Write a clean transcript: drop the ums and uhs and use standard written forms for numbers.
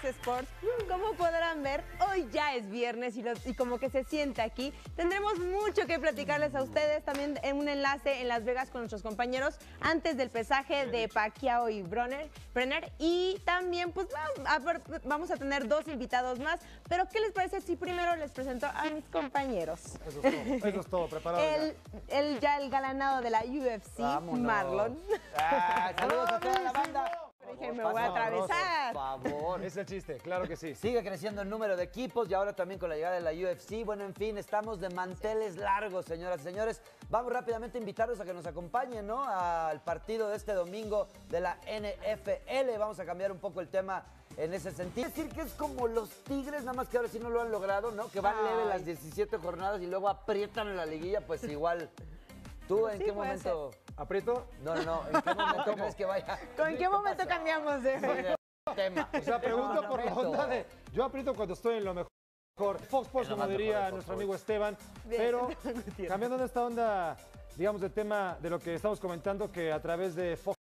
Fox Sports. Como podrán ver, hoy ya es viernes y como que se siente aquí. Tendremos mucho que platicarles a ustedes. También en un enlace en Las Vegas con nuestros compañeros antes del pesaje de Pacquiao y Brenner. Y también pues vamos a tener dos invitados más. Pero ¿qué les parece si primero les presento a mis compañeros? Eso es todo, preparado. El galanado de la UFC, Vámonos. Marlon. Saludos a toda la banda. Dije, me voy a atravesar. Por favor. Es el chiste, claro que sí. Sigue creciendo el número de equipos y ahora también con la llegada de la UFC. Bueno, en fin, estamos de manteles largos, señoras y señores. Vamos rápidamente a invitarlos a que nos acompañen, ¿no? Al partido de este domingo de la NFL. Vamos a cambiar un poco el tema en ese sentido. Es decir que es como los Tigres, nada más que ahora sí no lo han logrado, ¿no? Que van leve las 17 jornadas y luego aprietan en la liguilla, pues igual. ¿Tú en qué momento? ¿Aprieto? No. ¿En qué momento crees que vaya? ¿Con qué momento cambiamos de tema? O sea, pregunto por la onda de... Yo aprieto cuando estoy en lo mejor. Fox Sports, como diría nuestro amigo Esteban. Pero cambiando de esta onda, digamos, del tema de lo que estamos comentando, que a través de Fox